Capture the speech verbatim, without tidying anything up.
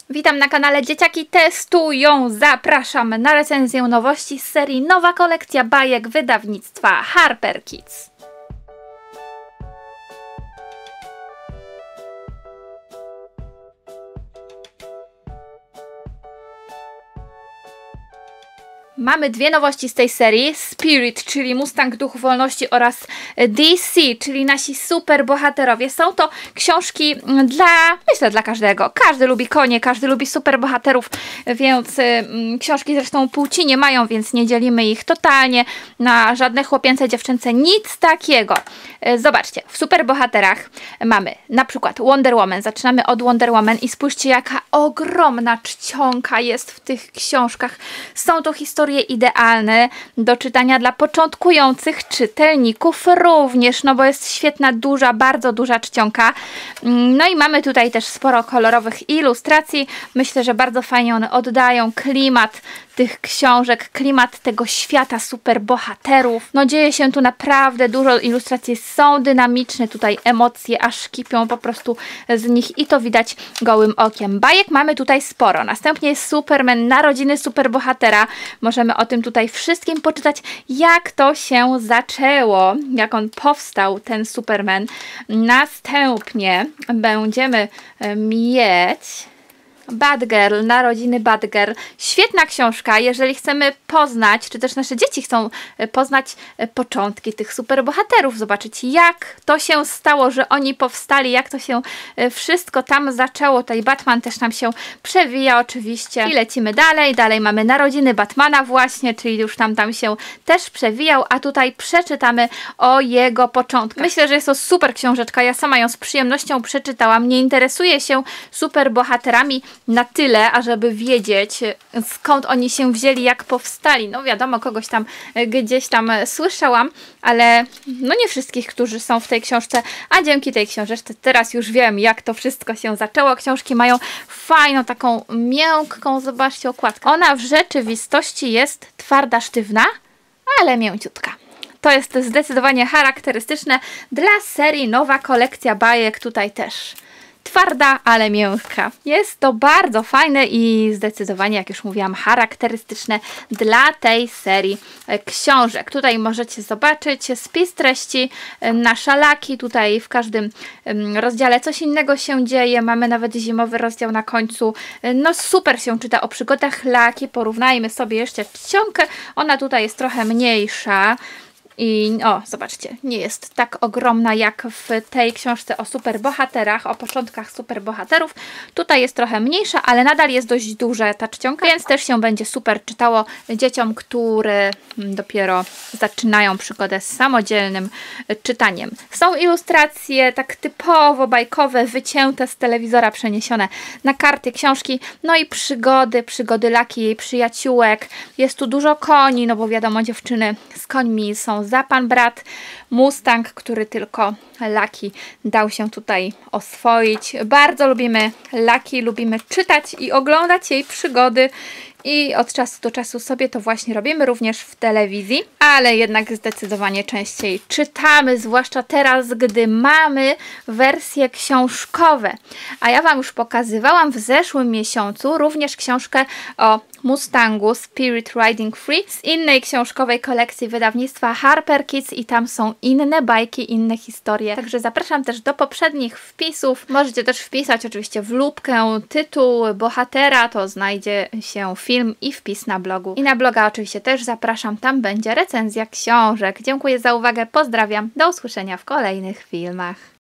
Witam na kanale Dzieciaki Testują. Zapraszam na recenzję nowości z serii Nowa kolekcja bajek wydawnictwa Harper Kids. Mamy dwie nowości z tej serii. Spirit, czyli Mustang Duch Wolności, oraz D C, czyli nasi super bohaterowie. Są to książki dla, myślę, dla każdego. Każdy lubi konie, każdy lubi super bohaterów, więc y, książki zresztą płci nie mają, więc nie dzielimy ich totalnie na żadne chłopięce, dziewczęce, nic takiego. Y, zobaczcie, w super bohaterach mamy na przykład Wonder Woman. Zaczynamy od Wonder Woman i spójrzcie, jaka ogromna czcionka jest w tych książkach. Są to historie idealne do czytania dla początkujących czytelników również, no bo jest świetna, duża, bardzo duża czcionka. No i mamy tutaj też sporo kolorowych ilustracji. Myślę, że bardzo fajnie one oddają klimat tych książek, klimat tego świata super bohaterów. No dzieje się tu naprawdę dużo, ilustracje są dynamiczne, tutaj emocje aż kipią po prostu z nich i to widać gołym okiem. Bajek mamy tutaj sporo. Następnie jest Superman, Narodziny superbohatera. Możemy o tym tutaj wszystkim poczytać, jak to się zaczęło, jak on powstał, ten Superman. Następnie będziemy mieć Batgirl, Narodziny Batgirl. Świetna książka, jeżeli chcemy poznać, czy też nasze dzieci chcą poznać początki tych superbohaterów, zobaczyć, jak to się stało, że oni powstali, jak to się wszystko tam zaczęło. Tutaj Batman też nam się przewija oczywiście. I lecimy dalej. Dalej mamy Narodziny Batmana właśnie, czyli już tam tam się też przewijał, a tutaj przeczytamy o jego początkach. Myślę, że jest to super książeczka. Ja sama ją z przyjemnością przeczytałam. Nie interesuję się superbohaterami na tyle, ażeby wiedzieć, skąd oni się wzięli, jak powstali. No wiadomo, kogoś tam gdzieś tam słyszałam, ale no nie wszystkich, którzy są w tej książce, a dzięki tej książeczce teraz już wiem, jak to wszystko się zaczęło. Książki mają fajną, taką miękką, zobaczcie, okładkę. Ona w rzeczywistości jest twarda, sztywna, ale mięciutka. To jest zdecydowanie charakterystyczne dla serii Nowa kolekcja bajek, tutaj też twarda, ale miękka. Jest to bardzo fajne i zdecydowanie, jak już mówiłam, charakterystyczne dla tej serii książek. Tutaj możecie zobaczyć spis treści na szalaki. Tutaj w każdym rozdziale coś innego się dzieje. Mamy nawet zimowy rozdział na końcu. No super się czyta o przygodach Laki. Porównajmy sobie jeszcze czcionkę. Ona tutaj jest trochę mniejsza. I o, zobaczcie, nie jest tak ogromna jak w tej książce o superbohaterach, o początkach superbohaterów. Tutaj jest trochę mniejsza, ale nadal jest dość duża ta czcionka, więc też się będzie super czytało dzieciom, które dopiero zaczynają przygodę z samodzielnym czytaniem. Są ilustracje tak typowo bajkowe, wycięte z telewizora, przeniesione na karty książki. No i przygody, przygody Laki, jej przyjaciółek. Jest tu dużo koni, no bo wiadomo, dziewczyny z końmi są za pan brat. Mustang, który tylko Laki dał się tutaj oswoić. Bardzo lubimy Laki, lubimy czytać i oglądać jej przygody i od czasu do czasu sobie to właśnie robimy również w telewizji, ale jednak zdecydowanie częściej czytamy, zwłaszcza teraz, gdy mamy wersje książkowe. A ja Wam już pokazywałam w zeszłym miesiącu również książkę o Mustangu Spirit Riding Free z innej książkowej kolekcji wydawnictwa Harper Kids i tam są inne bajki, inne historie. Także zapraszam też do poprzednich wpisów. Możecie też wpisać oczywiście w lupkę tytuł bohatera, to znajdzie się film i wpis na blogu. I na bloga oczywiście też zapraszam, tam będzie recenzja książek. Dziękuję za uwagę, pozdrawiam, do usłyszenia w kolejnych filmach.